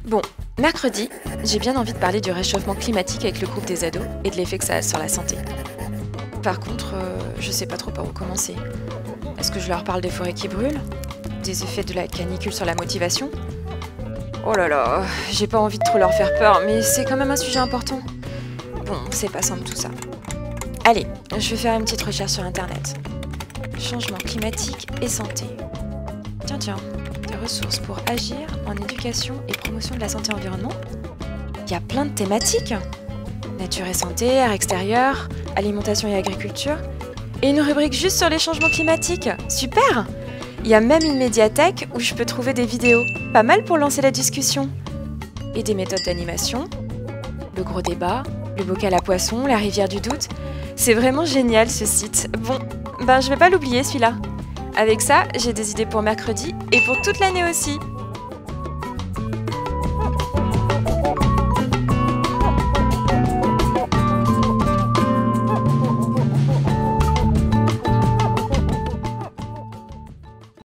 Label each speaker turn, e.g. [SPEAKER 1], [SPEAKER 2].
[SPEAKER 1] Bon, mercredi, j'ai bien envie de parler du réchauffement climatique avec le groupe des ados et de l'effet que ça a sur la santé. Par contre, je sais pas trop par où commencer. Est-ce que je leur parle des forêts qui brûlent? Des effets de la canicule sur la motivation? Oh là là, j'ai pas envie de trop leur faire peur, mais c'est quand même un sujet important. Bon, c'est pas simple tout ça. Allez, je vais faire une petite recherche sur internet. Changement climatique et santé. Tiens, des ressources pour agir en éducation et promotion de la santé et environnement. Il y a plein de thématiques. Nature et santé, air extérieur, alimentation et agriculture. Et une rubrique juste sur les changements climatiques. Super! Il y a même une médiathèque où je peux trouver des vidéos. Pas mal pour lancer la discussion. Et des méthodes d'animation. Le gros débat, le bocal à poisson, la rivière du doute. C'est vraiment génial ce site. Bon, je vais pas l'oublier celui-là. Avec ça, j'ai des idées pour mercredi et pour toute l'année aussi.